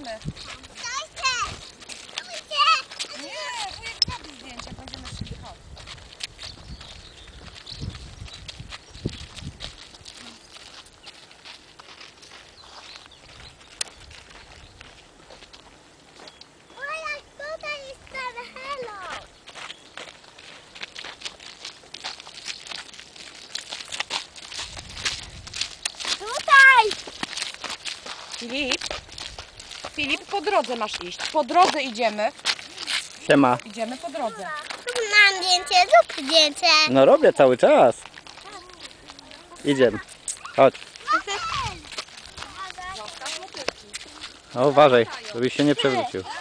idziemy. Nie, wujek robi zdjęcia, będziemy szli. Chodź. Filip, po drodze masz iść. Po drodze idziemy. Siema. Idziemy po drodze. Mam zdjęcie, zrób zdjęcie. No robię cały czas. Idziemy. Chodź. Zostaw motylki. O, uważaj, żebyś się nie przewrócił.